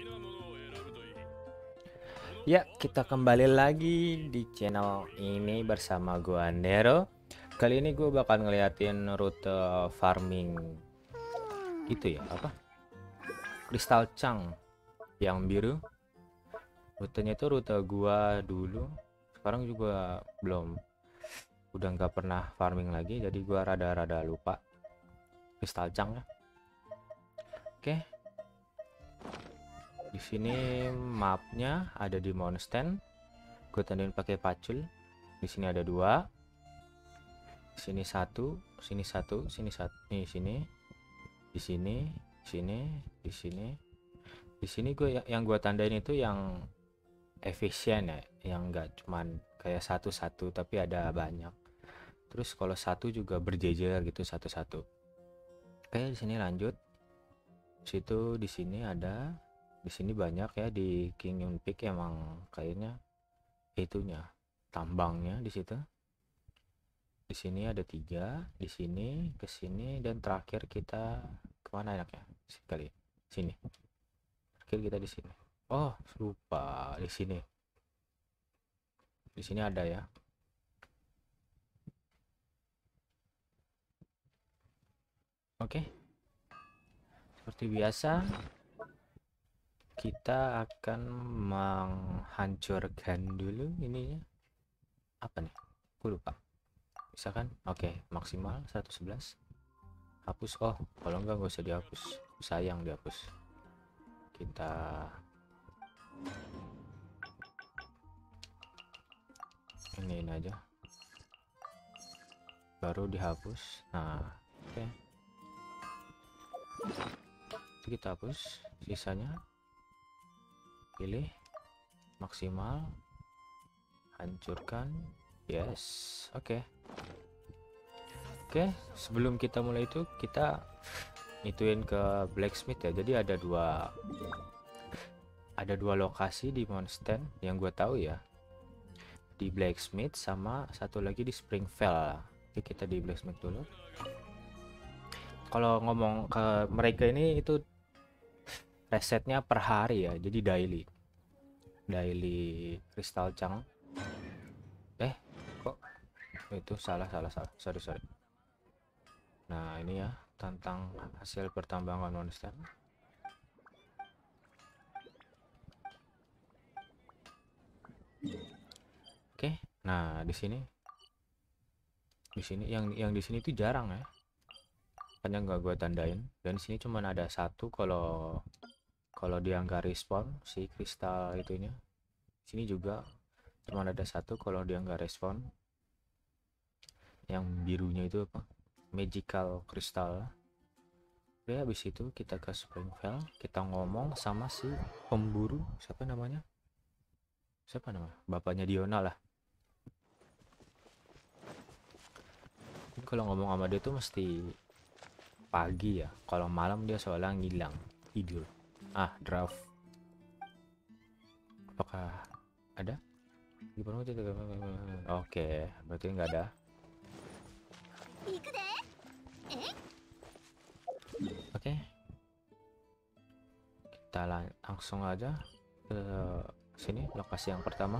Ya, kita kembali lagi di channel ini bersama gua Nero. Kali ini gue bakal ngeliatin rute farming gitu ya, apa? Crystal Chunk yang biru. Rutenya itu rute gua dulu. Sekarang juga belum, udah nggak pernah farming lagi, jadi gua rada-rada lupa Crystal Chunk ya. Oke, di sini mapnya ada di Mountain. Gue tandain pakai pacul. Di sini ada dua. Sini satu, sini satu, sini satu, nih sini, di sini, sini, di sini, di sini gue yang gue tandain itu yang efisien ya, yang enggak cuman kayak satu-satu tapi ada banyak. Terus kalau satu juga berjejer gitu satu-satu. Oke, di sini lanjut. Situ di sini ada, di sini banyak ya di King Yun Peak emang kayaknya itunya tambangnya di situ. Di sini ada tiga, di sini, ke sini, dan terakhir kita kemana enaknya? Sekali sini. Terakhir kita di sini. Oh, lupa di sini. Di sini ada ya. Oke. Seperti biasa, kita akan menghancurkan dulu ininya. Apa nih? Aku lupa. Misalkan, oke, maksimal 111. Hapus. Oh, kalau enggak nggak usah dihapus. Sayang dihapus. Kita ini aja. Baru dihapus. Nah, oke. Itu kita hapus. Sisanya pilih maksimal, hancurkan. Yes, oke. Oke, sebelum kita mulai itu kita ituin ke blacksmith ya. Jadi ada dua lokasi di Monster yang gue tahu ya, di blacksmith sama satu lagi di Springvale. Oke, kita di blacksmith dulu. Kalau ngomong ke mereka ini itu resetnya per hari ya, jadi daily crystal chunk. Kok itu salah, sorry. Nah ini ya tentang hasil pertambangan monster. Oke, nah di sini yang di sini itu jarang ya, makanya nggak gue tandain. Dan sini cuma ada satu kalau dia nggak respon si kristal itunya. Sini juga cuma ada satu kalau dia nggak respon. Yang birunya itu apa? Magical crystal. Oke, habis itu kita ke Springvale, kita ngomong sama si pemburu, siapa namanya? Bapaknya Diona lah. Kalau ngomong sama dia tuh mesti pagi ya. Kalau malam dia soalnya ngilang, tidur. Draft. Apakah ada? Oke, berarti nggak ada. Oke, kita langsung aja ke sini, lokasi yang pertama.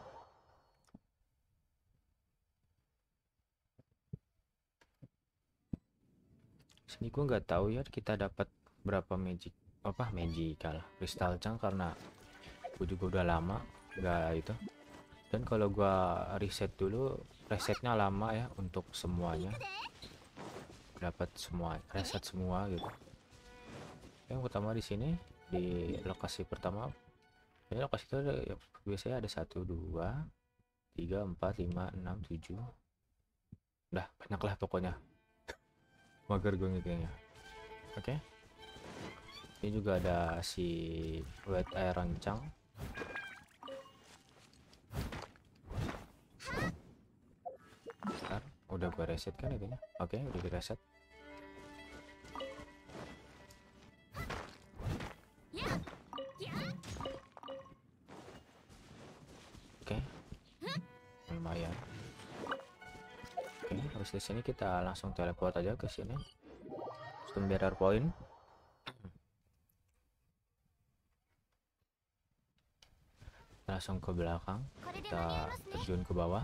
Sini gue nggak tahu ya kita dapat berapa magical crystal chunk, karena gue juga udah lama nggak itu. Dan kalau gue reset dulu, resetnya lama ya untuk semuanya, dapat semua reset semua gitu. Yang pertama di sini di lokasi pertama, ini lokasi itu ada, biasanya ada 1 2 3 4 5 6 7, udah banyak lah pokoknya, mager gue ngitungnya. Oke, ini juga ada si wet iron chunk. Bentar, udah gue reset kan itunya. Oke, udah di reset. Oke, lumayan. Oke, habis di sini kita langsung teleport aja ke sini, Stone Bearer Point. Langsung ke belakang, kita terjun ke bawah.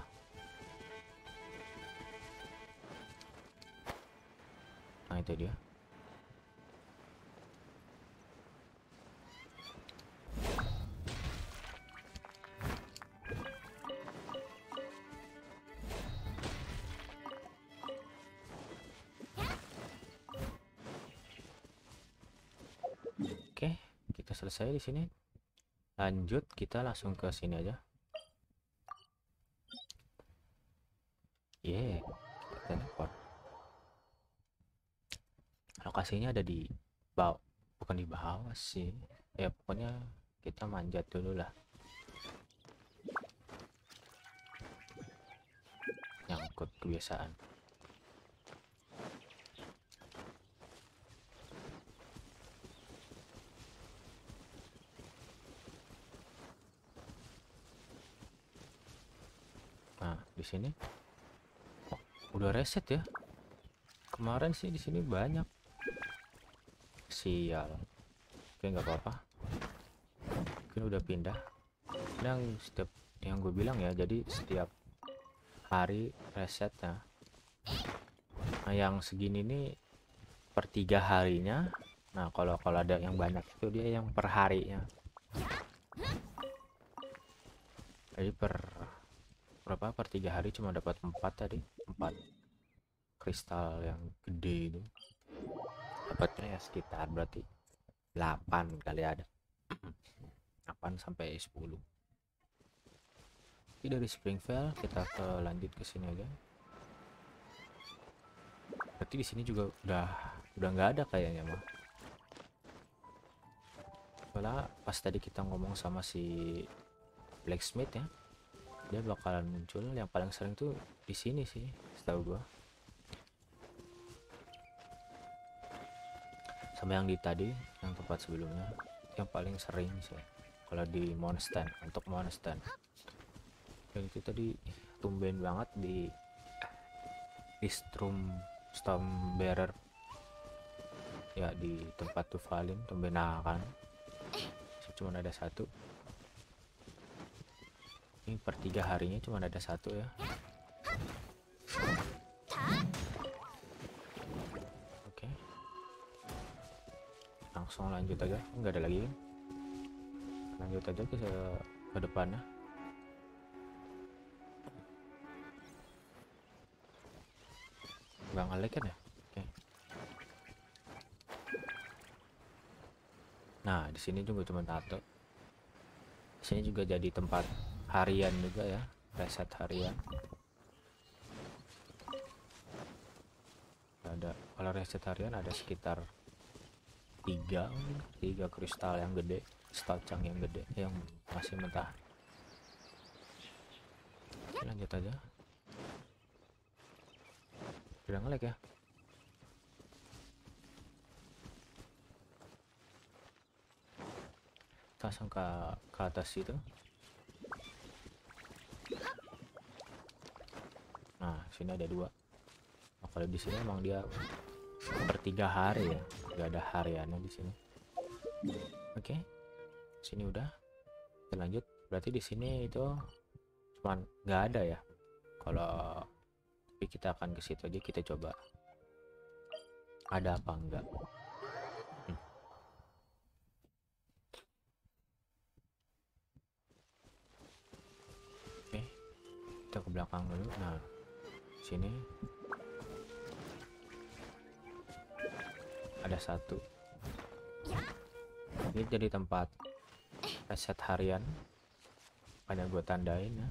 Nah itu dia. Oke, kita selesai di sini. Lanjut, kita langsung ke sini aja. Kita teleport. Lokasinya ada di bawah, bukan di bawah sih. Ya pokoknya kita manjat dulu lah. Nyangkut kebiasaan. Nah, di sini udah reset ya. Kemarin sih di sini banyak. Sial. Oke, nggak apa-apa. Mungkin udah pindah. Yang gue bilang ya, jadi setiap hari resetnya. Nah, yang segini nih per 3 harinya. Nah, kalau ada yang banyak itu dia yang per harinya. Jadi per 3 hari cuma dapat 4 tadi, 4 kristal yang gede itu. Dapatnya ya sekitar berarti 8 kali ada. 8 sampai 10. Jadi dari Springvale kita lanjut ke sini aja. Berarti di sini juga udah nggak ada kayaknya mah. Soalnya pas tadi kita ngomong sama si blacksmith ya, dia bakalan muncul yang paling sering tuh di sini sih, setahu gua. Sama yang di tadi, yang tempat sebelumnya, yang paling sering sih kalau di Mondstadt, untuk Mondstadt. Dan itu tadi tumben banget di Stormbearer ya, di tempat Tuvalin tumben kan. Cuma ada satu. Ini per 3 harinya cuma ada satu ya. Oke. Langsung lanjut aja. Nggak ada lagi kan? Lanjut aja ke depannya. Nggak nge-lag kan ya? Oke. Nah, di sini juga cuma tato. Di sini juga jadi tempat harian juga ya, reset harian. Ada, kalau reset harian ada sekitar 3 kristal yang gede, stacang yang gede yang masih mentah. Oke, lanjut aja. Udah nge-lag ya. Langsung ke atas itu. Nah, sini ada 2. Nah, kalau di sini emang dia per 3 hari ya, nggak ada hariannya di sini. Oke, sini udah. Kita lanjut. Berarti di sini itu cuman nggak ada ya. Kalau tapi kita akan ke situ aja, kita coba ada apa enggak. Oke, kita ke belakang dulu. Nah, sini ada satu. Ini jadi tempat reset harian. Ada gue tandain ya.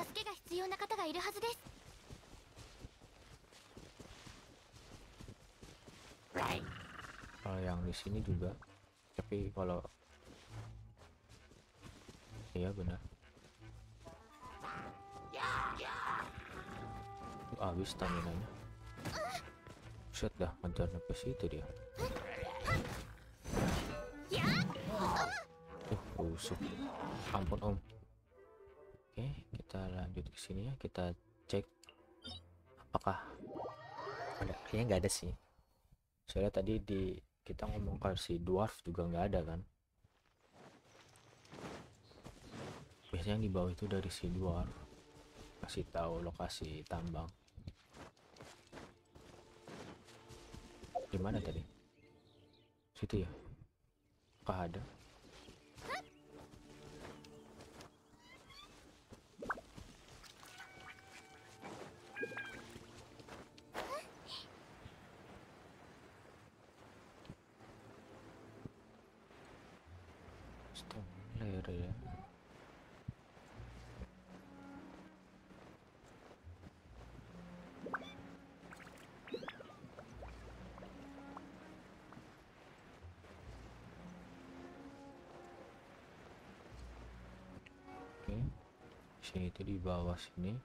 Kalau yang di sini juga, tapi kalau iya benar. Habis stamina-nya. Set dah ngejar ke situ dia. Busuk. Ampun om. Oke, kita lanjut ke sini ya. Kita cek apakah ada. Kayaknya nggak ada sih. Soalnya tadi kita ngomong kalau si dwarf juga nggak ada kan. Wih, biasanya yang di bawah itu dari si dwarf kasih tahu lokasi tambang. Di mana tadi? Situ ya? Apakah ada? Stone layer ya. Oke, sini itu di bawah sini.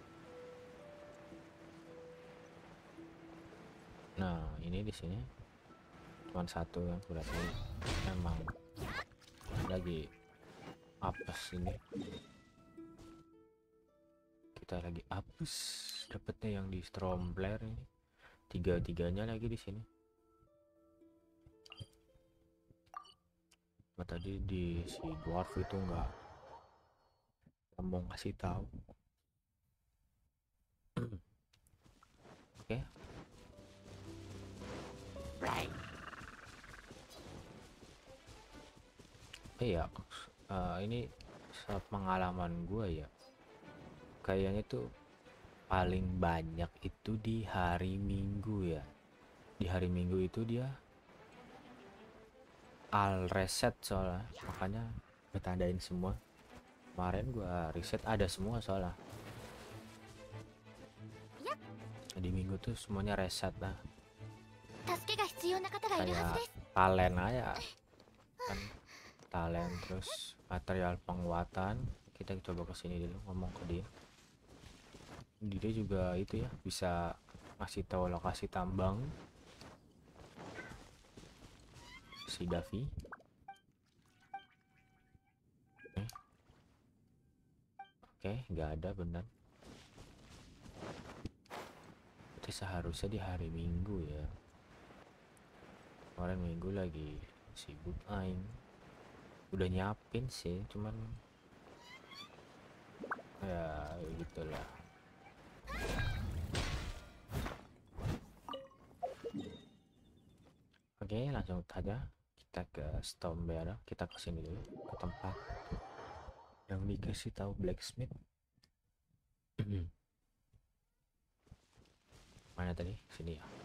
Nah, ini di sini cuman satu yang berarti emang lagi apes ini. Kita lagi apes dapetnya yang di Stormblare ini. Tiga-tiganya lagi di sini. Nah, tadi di si dwarf itu nggak mau ngasih tahu. Oke. Iya, ini pengalaman gue ya. Kayaknya tuh paling banyak itu di hari Minggu ya. Di hari Minggu itu dia all reset soalnya, makanya gue tandain semua. Kemarin gue reset ada semua soalnya. Di Minggu tuh semuanya reset lah. Kayak talent aja kan, talent terus material penguatan. Kita coba kesini dulu ngomong ke dia. Dia juga itu ya bisa ngasih tahu lokasi tambang si Davi. Oke, nggak ada benar. Itu seharusnya di hari Minggu ya. Kemarin Minggu lagi sibuk aing. Udah nyiapin sih, cuman ya gitulah. Oke, langsung saja kita ke Stormblare. Kita kesini dulu ke tempat yang dikasih tahu blacksmith. Mana tadi? Sini ya.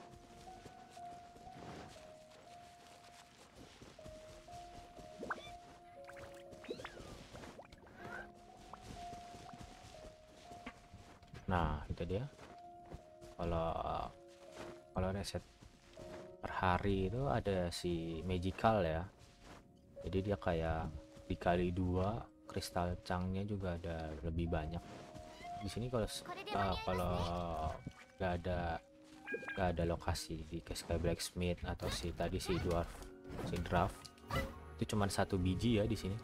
Nah, itu dia. Kalau reset per hari itu ada si magical ya. Jadi dia kayak dikali 2, kristal changnya juga ada lebih banyak. Di sini kalau nggak ada lokasi di Sky Blacksmith atau si tadi si dwarf, si draft itu cuma 1 biji ya di sini.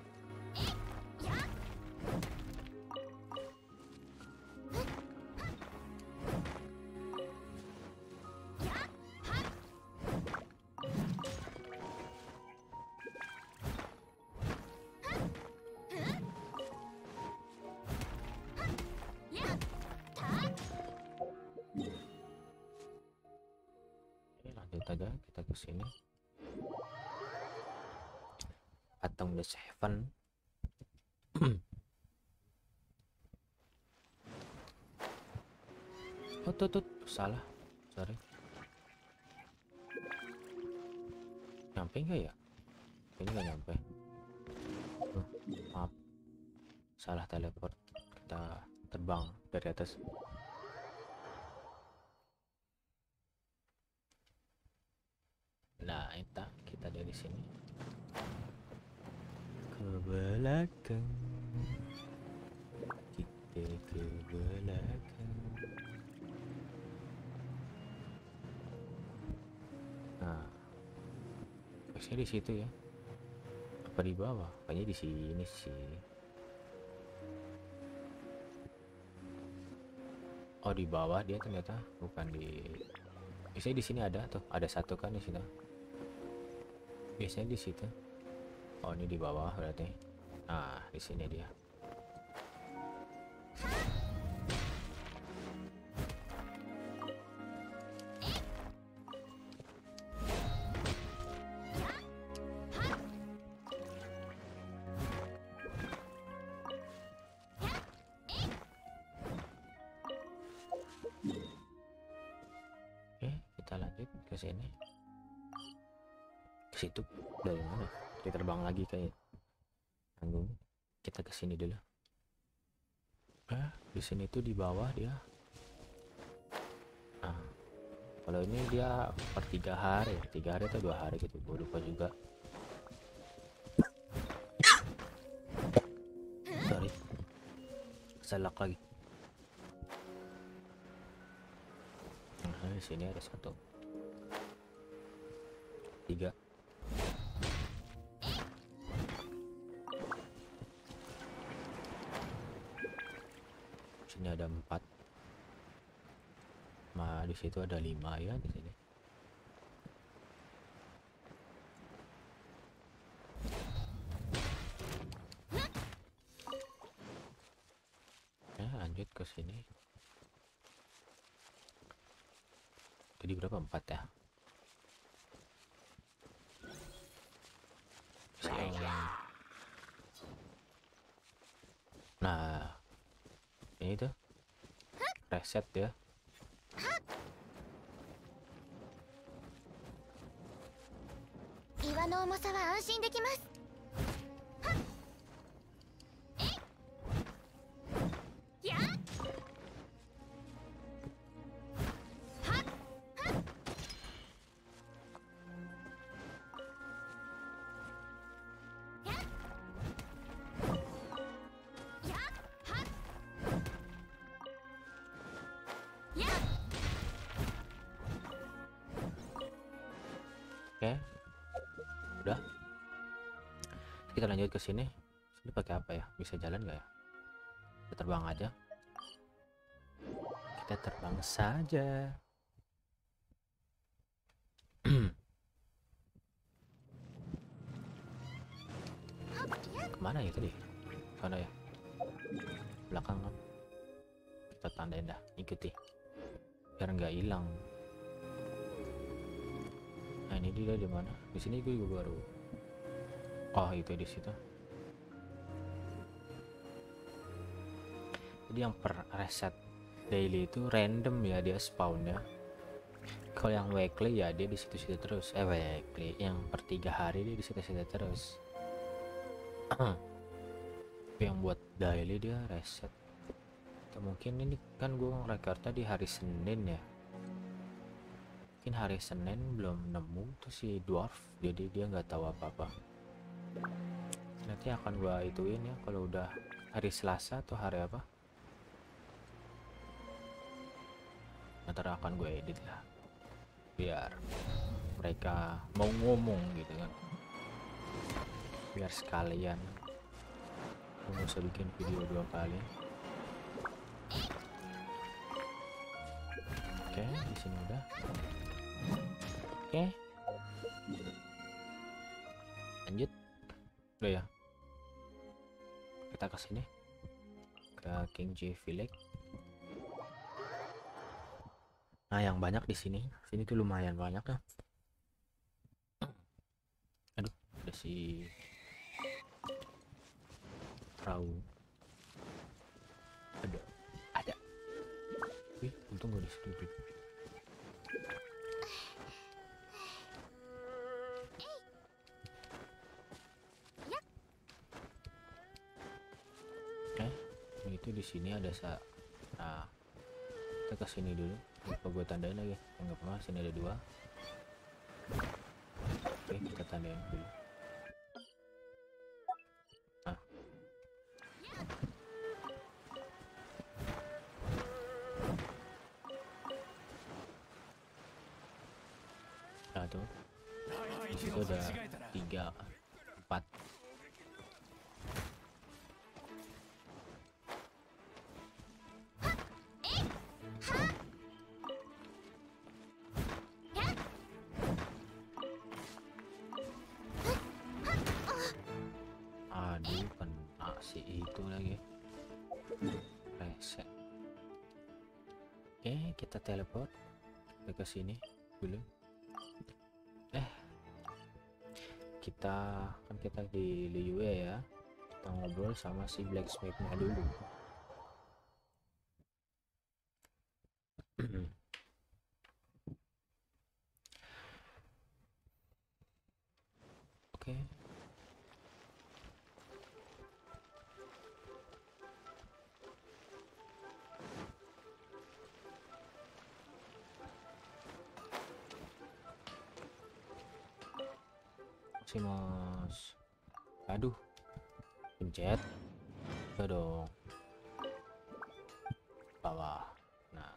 Aja kita ke sini. Patung the Seven. Oh tuh salah, sorry. Nyampe nggak ya? Ini nggak nyampe. Maaf, salah teleport. Kita terbang dari atas. Nah, kita dari sini ke belakang. Kita ke belakang. Nah, biasanya di situ ya. Apa di bawah? Kayaknya di sini sih. Oh, di bawah dia ternyata, bukan di. Biasanya di sini ada tuh, ada satu kan di situ. Biasanya di situ. Oh, ini di bawah berarti. Nah, di sini dia. ke sini, ke situ. Dari mana kita terbang lagi kayak tanggung. Kita ke sini dulu. Di sini tuh di bawah dia. Nah, kalau ini dia per 3 hari atau 2 hari gitu, gue lupa juga. Sorry, selak lagi. Nah, di sini ada 1, 3. Sini ada 4. Nah, di situ ada 5 ya di sini. Lanjut ke sini. Jadi berapa? 4 ya. Nah, ini tuh reset ya. Oke, udah. Kita lanjut ke sini. Sini pakai apa ya? Bisa jalan nggak ya? Kita terbang aja. Kita terbang saja. Kemana ya tadi? Mana ya? Belakang kan? Kita tandain dah. Ikuti. Biar nggak hilang. Nah, ini dia di mana? Di sini gue juga baru. Oh, itu di situ. Jadi yang per reset daily itu random ya, dia spawn ya. Kalau yang weekly ya dia di situ-situ terus. Weekly yang per 3 hari dia di situ-situ terus. Yang buat daily dia reset. Atau mungkin ini kan gue ngerekordnya di hari Senin ya. Mungkin hari Senin belum nemu tuh si dwarf, jadi dia nggak tahu apa-apa. Nanti akan gua ituin ya kalau udah hari Selasa atau hari apa. Nanti akan gue edit lah, biar mereka mau ngomong gitu kan, biar sekalian nggak usah bikin video 2 kali. Oke, di sini udah. Oke, lanjut. Udah ya, kita ke sini ke King J Village. Nah, yang banyak di sini tuh lumayan banyak ya. Aduh, ada si perahu. Ada. Wih, untung gue di situ. Itu di sini ada nah, kita ke sini dulu. Lupa gue tandain lagi. Enggak apa-apa, sini ada 2. Oke, kita tandain dulu. Nah tuh, di situ ada 3, 4. Aduh, kena si itu lagi. Reset. Oke, kita teleport ke sini dulu. Kita di Liyue ya. Kita ngobrol sama si blacksmith-nya dulu. Maximus. Aduh, pencet dong bawah. Nah,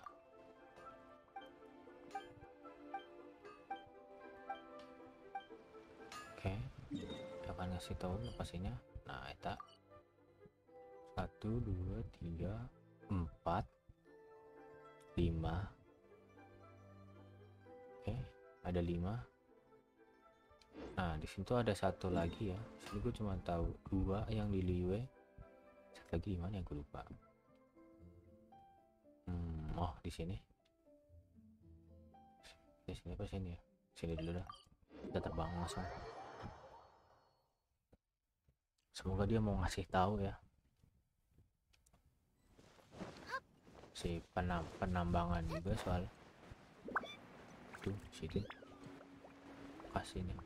oke, akan ngasih tahu lokasinya. Nah, eta 1 2 3 4 5. Oke, ada 5. Nah, di situ ada satu lagi ya. Sini gue cuma tahu 2 yang di Liwe. Satu lagi di mana ya, gue lupa. Oh, di sini. Di sini apa sini ya? Sini dulu dah. Kita terbang langsung. Semoga dia mau ngasih tahu ya. Si penambangan juga soal. Tuh, situ. Kasih nih.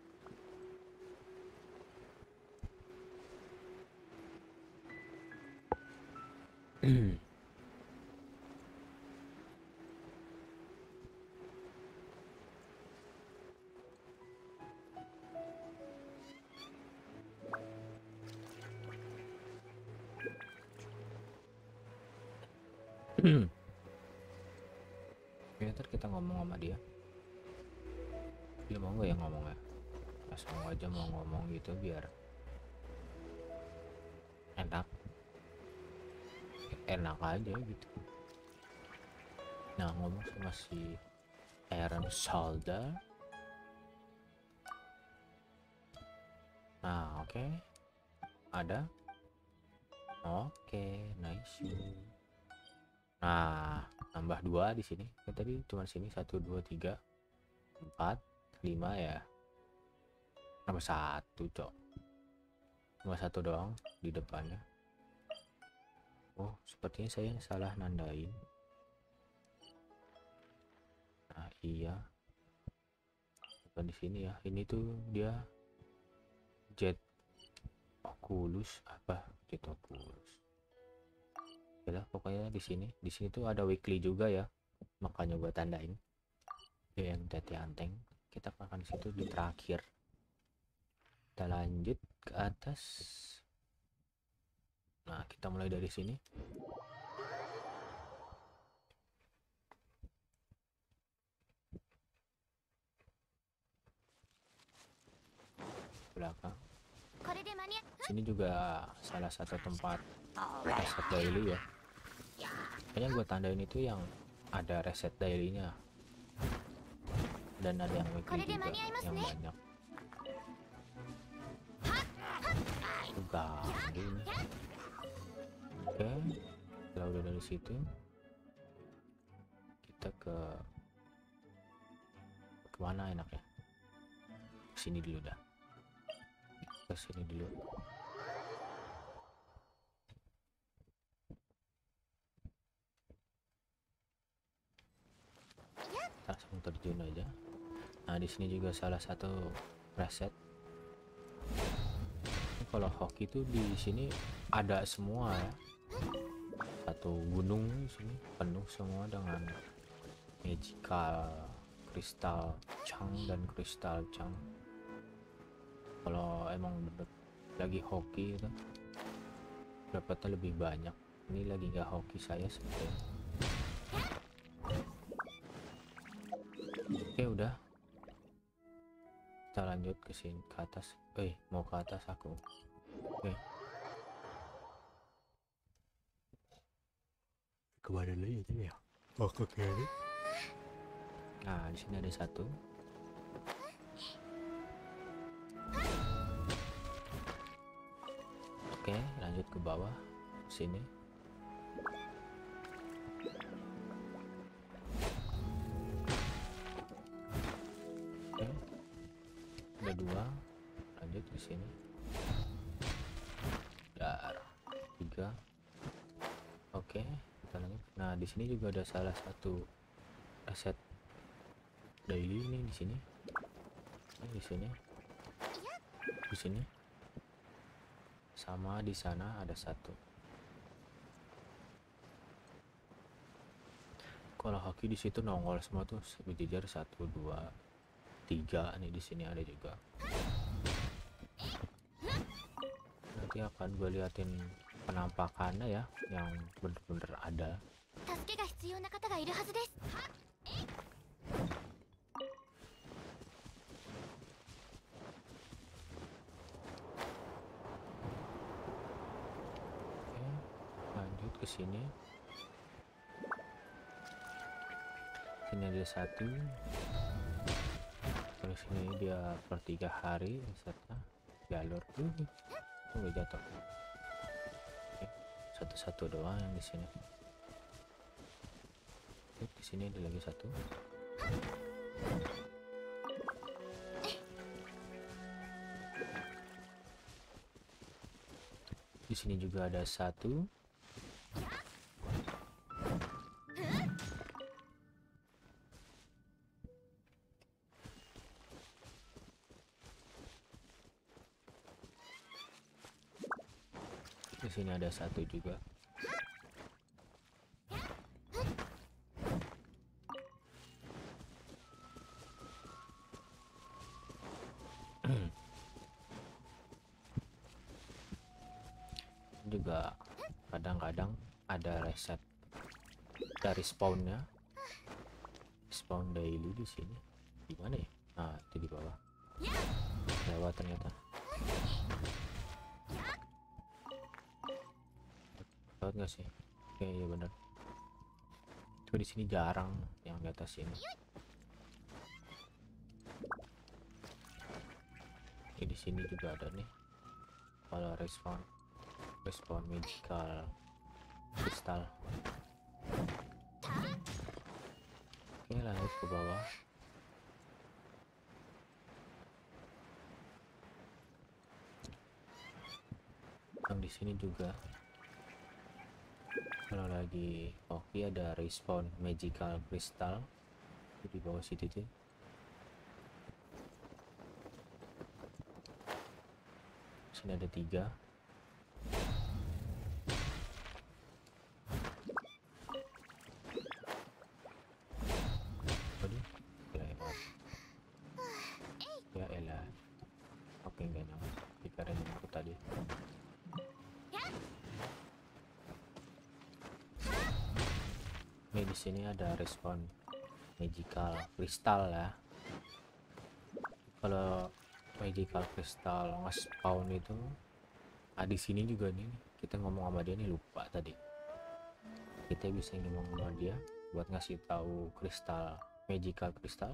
Ya, ntar kita ngomong sama dia. Dia mau nggak ya ngomongnya? Langsung aja mau ngomong gitu biar enak aja gitu. Nah, ngomong sama si Aaron Solder. Nah, oke. Ada. Oke, nice. Nah, nambah 2 di sini. Kan tadi cuma sini 1 2 3 4 5 ya. Nambah 1, cok. Nambah 1 doang di depannya. Oh, sepertinya saya salah nandain. Nah, iya. Bukan di sini ya. Ini tuh dia Jet Oculus apa? Jet Oculus. Ya, pokoknya di sini tuh ada weekly juga ya, makanya gua tandain yang tete anteng. Kita akan situ di terakhir. Kita lanjut ke atas. Nah, kita mulai dari sini. Belakang. Sini juga salah satu tempat reset daily ya. Kayaknya gue tandain itu yang ada reset dailynya, dan ada yang weekly juga yang banyak. Ganggu nih. Oke, kalau udah dari situ kita ke kemana enaknya? Sini dulu dah. Ke sini dulu. Langsung terjun aja. Nah, di sini juga salah satu preset. Kalau hoki itu di sini ada semua ya. Satu gunung di sini penuh semua dengan magical, kristal chang dan kristal chang. Kalau emang lagi hoki itu dapatnya lebih banyak. Ini lagi nggak hoki saya sebetulnya. Oke, udah. Kita lanjut ke sini, ke atas. Mau ke atas aku. Oke. Kemana lagi ya? Oh, ke kiri. Nah, di sini ada satu. Oke, lanjut ke bawah. Sini. Oke. Ada 2. Lanjut ke sini. Dar. 3. Oke, kita lanjut. Nah, di sini juga ada salah satu reset daily nih di sini. Di sini. Di sini. Sama di sana ada satu. Kalau hoki di situ nongol semua tuh berjejer 1 2 3 nih, di sini ada juga. nanti akan gue liatin penampakannya ya, yang bener-bener ada. 助けが必要な方がいるはずです。 Oke, lanjut ke sini. Sini ada satu. Terus ini dia per 3 hari serta jalur tuh nggak jatuh. Oke, satu-satu doang yang di sini. Oke, di sini ada lagi satu. Di sini juga ada satu. Di sini ada satu juga. Juga kadang-kadang ada reset dari spawnnya, spawn daily di sini. Gimana ya? Nah, itu di bawah. Lewat ternyata. Lewat nggak sih? Oke, ya bener. Itu di sini jarang yang di atas ini. Di sini juga ada nih. Kalau respawn magical kristal. Oke, lanjut ke bawah. Yang di sini juga kalau lagi hoki ada respawn magical kristal di bawah situ tuh. Sini ada 3. Waduh, lewat. Ya elah. Oke, enggak nyampe. Dikirain aku tadi. Ini di sini ada respawn magical kristal ya. Kalau magical kristal nge-spawn itu, di sini juga nih kita ngomong sama dia nih, lupa tadi. Kita bisa ngomong sama dia buat ngasih tahu kristal magical kristal.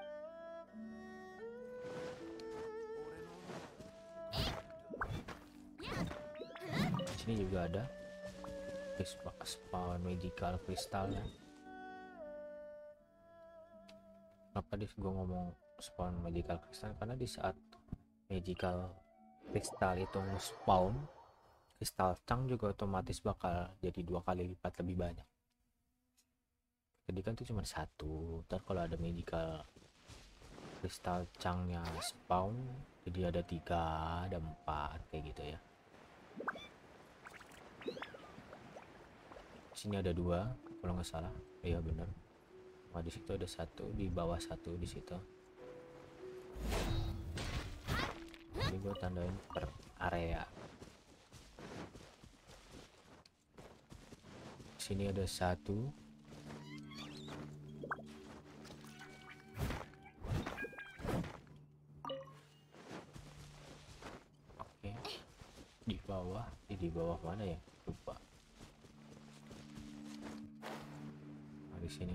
Di sini juga ada spawn magical kristal ya. Kenapa gue ngomong spawn magical kristal? Karena di saat magical kristal itu spawn, kristal chunk juga otomatis bakal jadi 2 kali lipat lebih banyak. Jadi kan itu cuma 1, ntar kalau ada magical kristal chunknya spawn jadi ada 3, ada 4 kayak gitu ya. Sini ada 2 kalau nggak salah. Iya bener. Nah, di situ ada 1, di bawah 1 di situ. Jadi gue tandain per area. Sini ada 1. Oke. Di bawah mana ya? Lupa. Nah, di sini.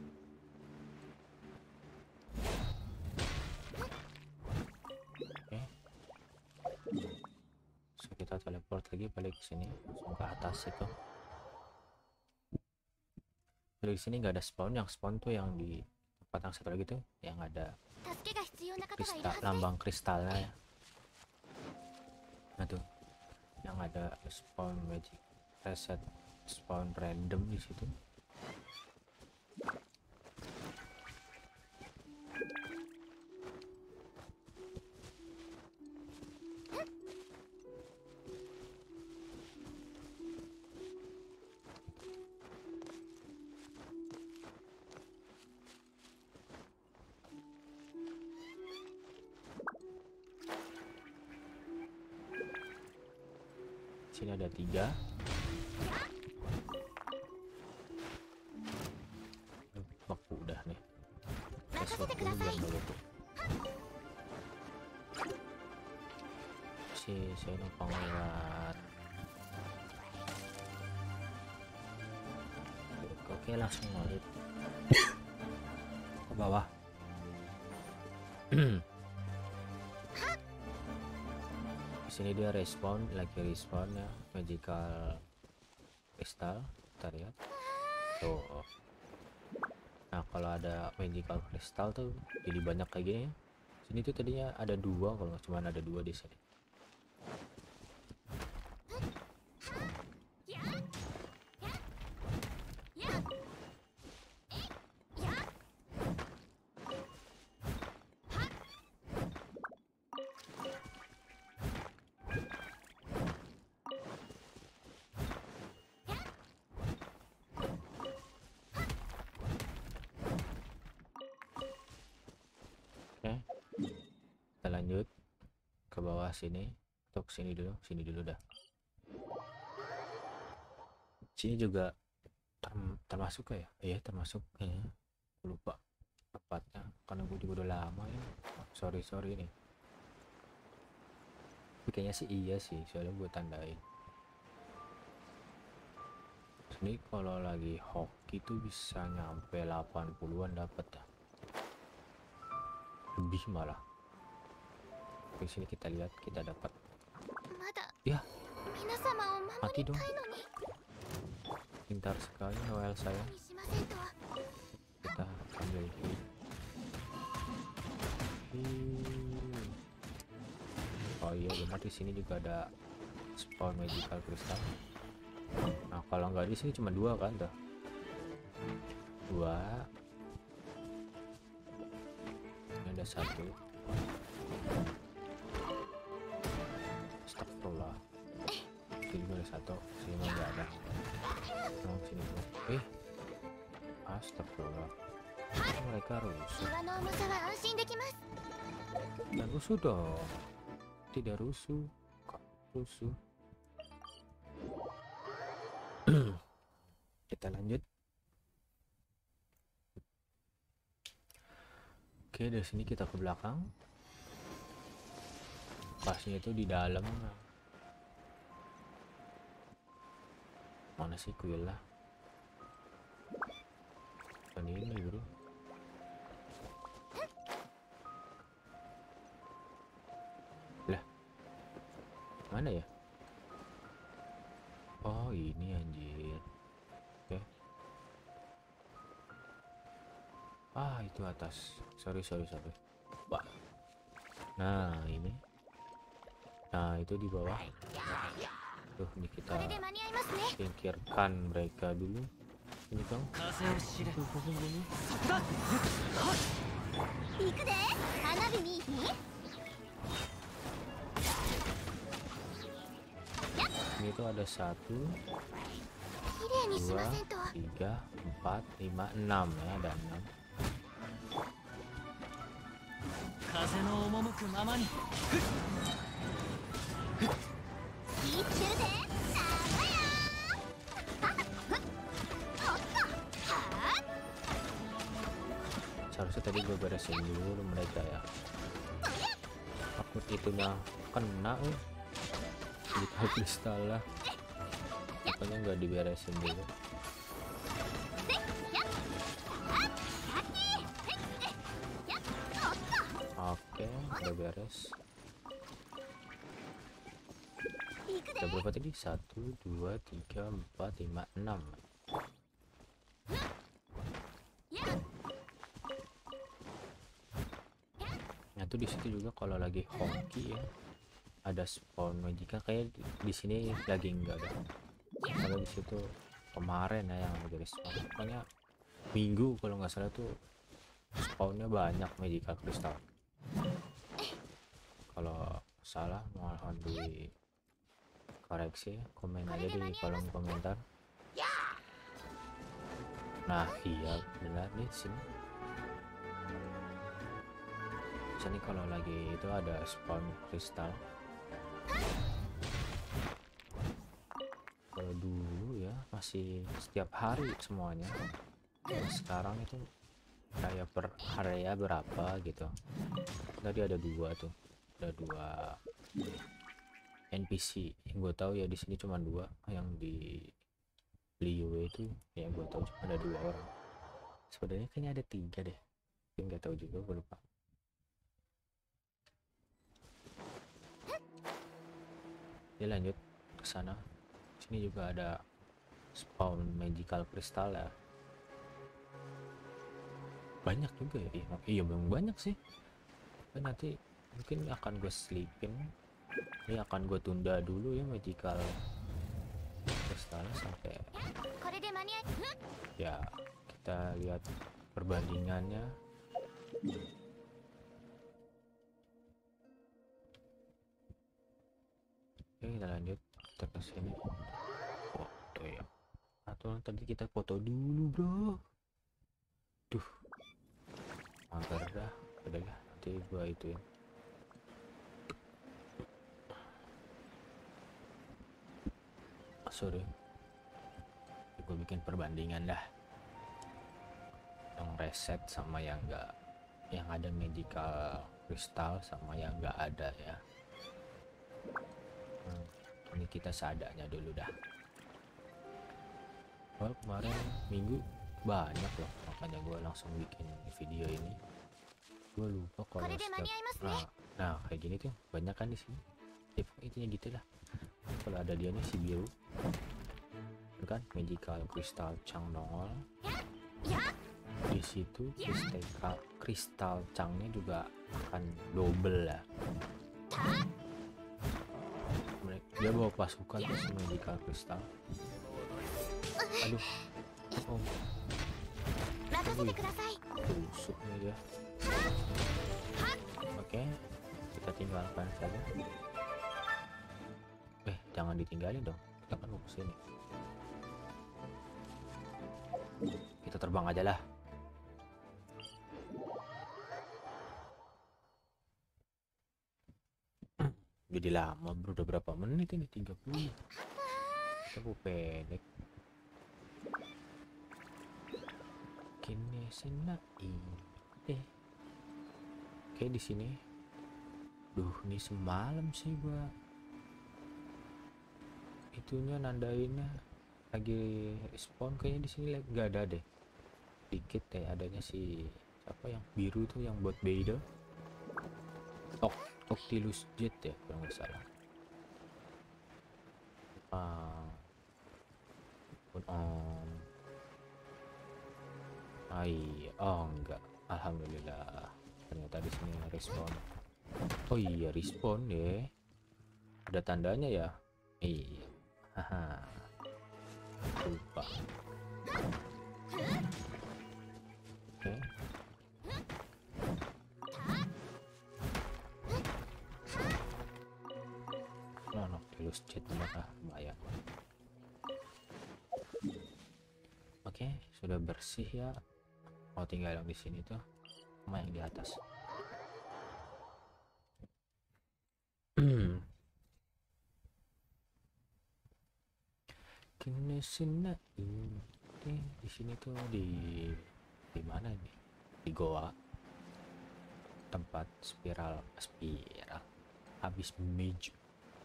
Oke. So, kita teleport lagi balik ke sini, langsung ke atas itu. Dari sini nggak ada spawn, yang spawn tuh yang di tempat yang satu lagi tuh, yang ada kristal, lambang kristalnya ya. Nah tuh, yang ada spawn magic reset spawn random di situ. Sini ada 3. Aku udah nih. Tes waktu dulu biar nggak lupa. Saya numpang lewat. Oke, langsung lanjut ke bawah. Sini dia respawn, lagi respawn ya, magical crystal. Kita lihat tuh. Nah, kalau ada magical crystal tuh jadi banyak kayak gini. Sini tuh tadinya ada 2, kalau nggak, cuma ada 2 di sini. Oke, kita lanjut ke bawah sini. Untuk sini dulu dah. Sini juga termasuk ya? Iya, termasuk kayaknya. Lupa tepatnya karena gue juga udah lama ya. Sorry nih. Tapi kayaknya sih iya sih, soalnya gue tandain. Sini kalau lagi hoki tuh bisa nyampe 80-an dapat ya. Lebih malah. Di sini kita lihat kita dapat. Ya, mati dong. Pintar sekali Noel saya. Kita ambil hit. Oh iya benar, di sini juga ada spawn magical crystal. Nah, kalau nggak di sini cuma 2 kan tuh. 2. Ini ada 1. Astagfirullah. Itu juga ada 1. Sini mah nggak ada. Nah, sini tuh. Astagfirullah. Mereka rusuh. Dan rusuh dong. Tidak rusuh. Kok rusuh? Kita lanjut. Oke, dari sini kita ke belakang. Pasnya itu di dalam. Mana sih Quilla? Ini bro. Lah, mana ya? Oh ini anjir. Oke. Itu atas. Sorry. Wah. Nah ini. Nah itu di bawah. Tuh, ini kita singkirkan mereka dulu. Ini dong. Ini tuh ada 1, 2, 3, 4, 5, 6 ya, ada 6. Seharusnya tadi gue beresin dulu mereka ya. Takut itunya kena di kristal lah, makanya nggak diberesin dulu. Oke, udah beres. Udah berapa tadi? 1, 2, 3, 4, 5, 6. Nah tuh di situ juga kalau lagi hoki ya, ada spawn magical. Kayak di sini lagi enggak ada. Kalau di situ kemarin ya yang dari spawn, pokoknya minggu kalau nggak salah tuh spawnnya banyak magical crystal. Kalau salah mohon dikoreksi, komen aja di kolom komentar. Nah iya benar nih sini. Sini kalau lagi itu ada spawn kristal. masih setiap hari semuanya. Nah, sekarang itu kayak per area berapa gitu. Tadi ada dua tuh, ada dua NPC yang gue tahu ya. Di sini cuma dua, yang di Liyue itu ya gue tahu cuma ada dua orang. Sebenarnya kayaknya ada tiga deh, tapi nggak tahu juga, gue lupa. Dia lanjut ke sana. Sini juga ada spawn magical crystal ya. Banyak juga ya. Iya memang banyak sih. Dan nanti mungkin akan gue selipin. Ini akan gue tunda dulu ya magical crystal sampai ya kita lihat perbandingannya. Oke, kita lanjut, kita ke sini foto ya, atau tadi kita foto dulu bro. Duh, mager dah, udahlah nanti gua ituin. Sorry, gue bikin perbandingan dah, yang reset sama yang enggak, yang ada magical crystal sama yang enggak ada ya. Ini kita seadanya dulu dah. Well, kemarin minggu banyak loh, makanya gue langsung bikin video ini. Gue lupa kalau setiap nah kayak gini tuh banyak kan di sini. Ya, intinya gitulah. Kalau ada dia nih si biru, kan magical crystal Chang nongol. Di situ kristal Changnya juga akan double lah. Dia bawa pasukan tuh si magical crystal. Aduh, oh, busuk nih dia. Oke, kita tinggalkan saja. Jangan ditinggalin dong, kita kan mau kesini. Kita terbang aja lah. Jadi lama bro, udah berapa menit ini? 30. Kita mau pendek. Kini senai. Oke, di sini. Duh, ini semalam sih gua itunya nandainnya lagi spawn, kayaknya di sini nggak ada deh. Dikit deh adanya si siapa yang biru tuh yang buat Vader. Octilus Jet ya kalau nggak salah. Enggak, alhamdulillah ternyata di sini respawn. Oh iya, respawn deh, ada tandanya ya. Iya, haha, lupa. Oke. Noctilus Jet lumayan. Oke, sudah bersih ya. Mau tinggal yang di sini tuh sama yang di atas. Kini sini di sini tuh di mana nih? Di goa. Tempat spiral abis mage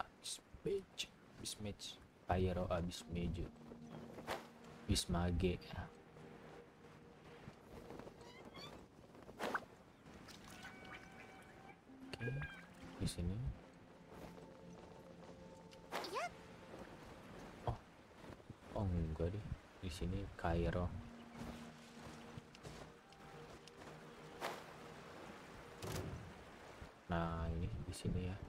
pyro abis mage bismage ya. Oke, di sini oh enggak deh, di sini Cairo. Nah ini di sini ya.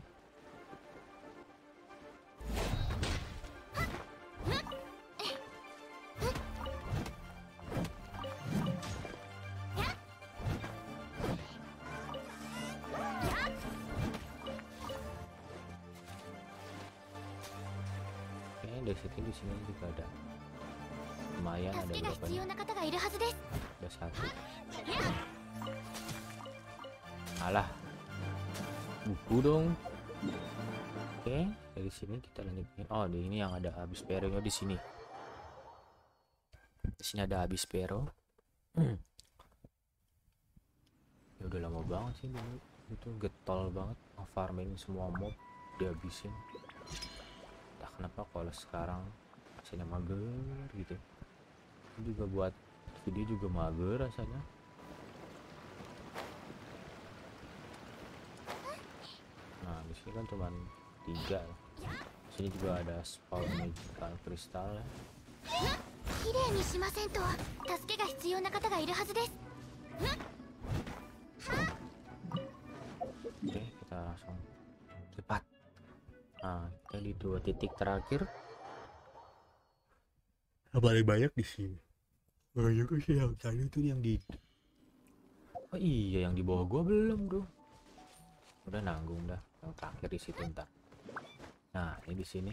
Dari situ di sini juga ada lumayan, ada berapa nih? Ada satu. Alah, buku dong. Oke, dari sini kita lanjut. Oh, di ini yang ada habis periode di sini. Di sini ada Abispero. Ya udah lama banget sih dulu. Itu getol banget farming semua mob dihabisin. Entah kenapa kalau sekarang rasanya mager gitu. Ini juga buat video juga mager rasanya. Nah di sini kan cuman 3. Di sini juga ada spawn magical crystal ya. 綺麗にしませんと助けが必要な方がいるはずです。 Oke kita langsung cepat. Nah kita di 2 titik terakhir. Paling banyak di sini. Banyak sih yang tadi itu yang di. Oh iya yang di bawah gua belum bro. Udah nanggung dah. Yang terakhir di situ ntar. Nah ini di sini.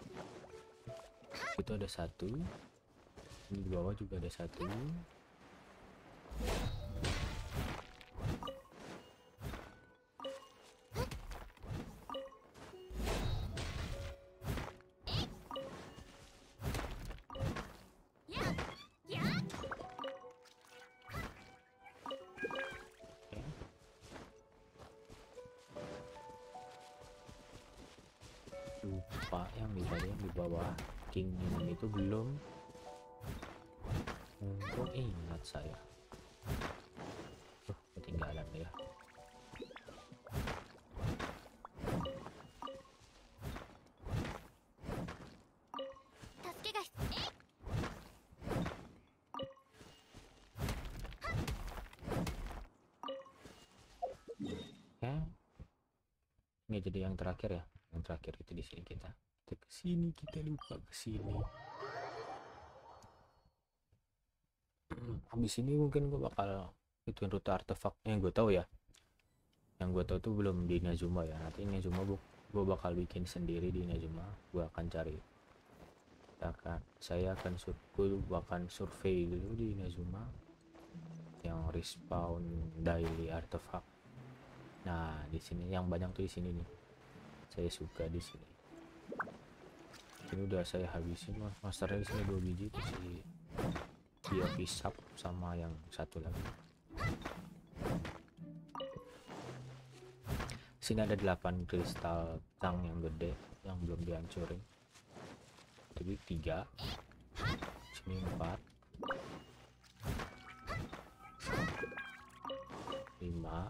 Itu ada 1. Ini di bawah juga ada 1. Lupa yang di tadi yang di bawah King ini itu belum. Untung ingat saya. Ketinggalan ya. Ya. Ini jadi yang terakhir ya. Yang terakhir itu di sini kita kesini, kita lupa kesini. Habis ini mungkin gue bakal ituin rute artefak yang gue tahu ya. Yang gue tahu tuh belum di Inazuma ya. Nanti Inazuma gue bakal bikin sendiri di Inazuma. Gue akan cari. Saya akan survei dulu di Inazuma yang respawn daily artefak. Nah di sini yang banyak tuh di sini nih. Saya suka di sini. Ini udah saya habisin masternya di sini 2 biji tuh si dia pisap sama yang satu lagi. Sini ada 8 kristal cang yang gede yang belum dihancurin. Jadi 3. Sini 4. 5.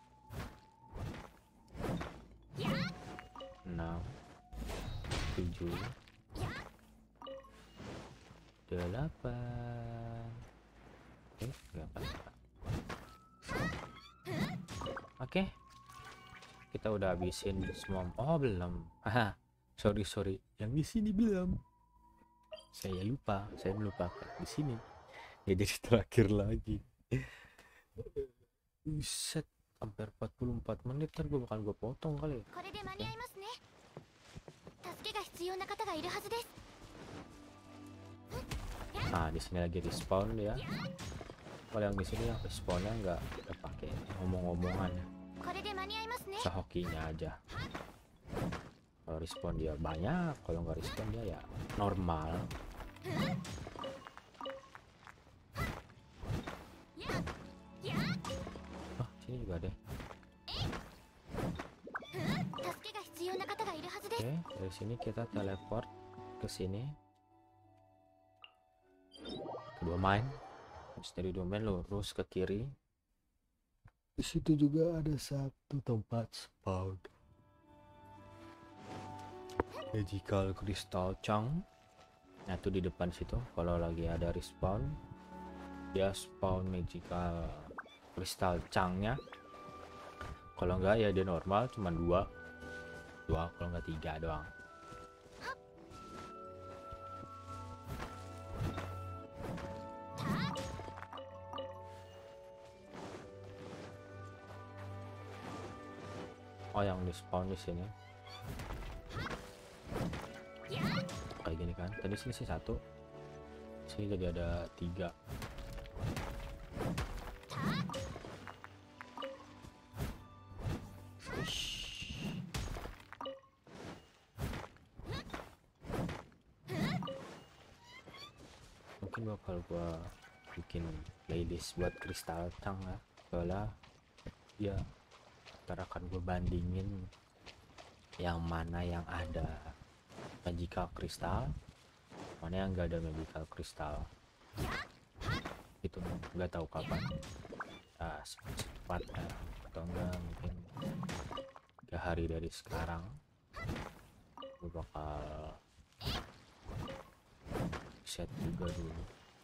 6. 7. 8. Oke. Kita udah habisin semua. Oh, belum. Haha. Sorry. Yang di sini belum. Saya melupakan di sini. Ya jadi terakhir lagi. Buset, hampir 44 menit ntar gue potong kali. Nah, di sini lagi respawn ya. Kalau yang di sini yang respawnnya nggak pakai ngomong-ngomongan ya. Sehokinya aja. Kalau respawn dia banyak, kalau nggak respawn dia ya normal. Oh, sini juga ada. Oke, dari sini kita teleport ke sini. Kedua main. Terus dari domain lurus ke kiri. Di situ juga ada satu tempat spawn magical crystal chunk. Nah itu di depan situ. Kalau lagi ada respawn, dia spawn magical crystal chunknya. Kalau enggak ya dia normal, cuma 2 kalau enggak 3 doang. Oh yang di spawn di sini kayak gini kan. Tadi sini sih 1, sini jadi ada 3. Oke mungkin bakal gua bikin playlist buat kristal cang ya, soalnya ya ntar akan gue bandingin yang mana yang ada magical kristal, mana yang gak ada magical kristal. Itu nggak tahu kapan, nah, secepatnya atau enggak mungkin 3 hari dari sekarang gue bakal set juga dulu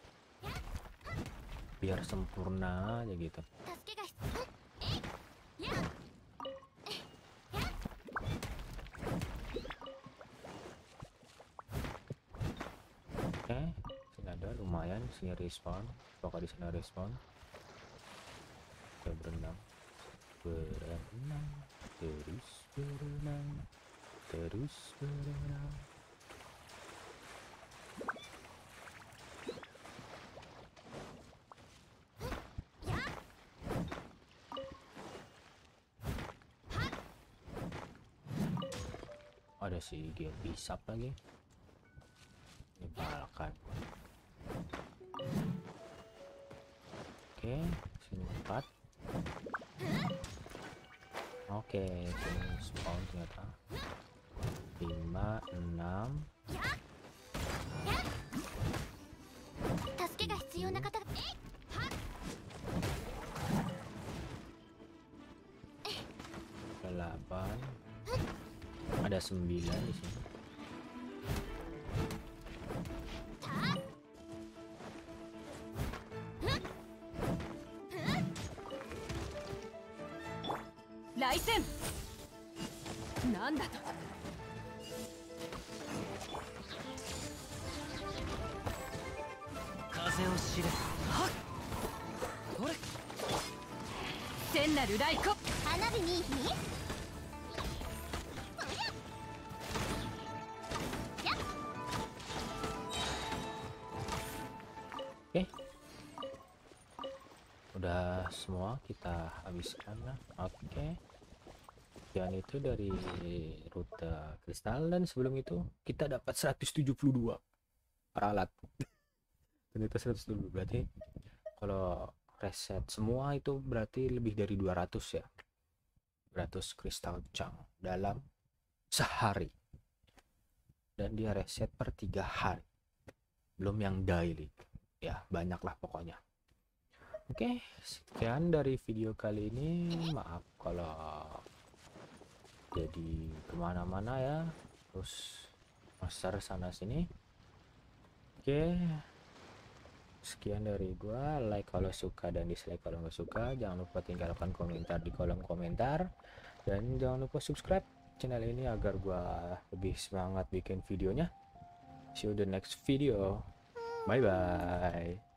biar sempurna aja gitu. 助けが必要。やっ Oke, sini ada lumayan, sini respawn, bakal di sana respawn. Kita berenang, berenang, terus berenang, terus berenang. Ada si game pisap lagi. Ini balakan. Oke, sini 4. Oke, sini spawn ternyata 5, 6. 助けが必要な方が。 8. Ada 9 di sini. Laisen! なんだと。 風を知れ。 はっ。ほれ。聖なる雷鼓。 花火に。 Oke, udah semua kita habiskan lah. Oke, dan itu dari rute kristal, dan sebelum itu kita dapat 172 peralat. Dan itu 172 berarti kalau reset semua itu berarti lebih dari 200 ya, 200 kristal cang dalam sehari, dan dia reset per 3 hari, belum yang daily ya, banyak lah pokoknya. Oke, sekian dari video kali ini. Maaf kalau jadi kemana-mana ya, terus master sana sini. Oke, sekian dari gua. Like kalau suka dan dislike kalau nggak suka. Jangan lupa tinggalkan komentar di kolom komentar, dan jangan lupa subscribe channel ini agar gua lebih semangat bikin videonya. See you the next video. Bye bye.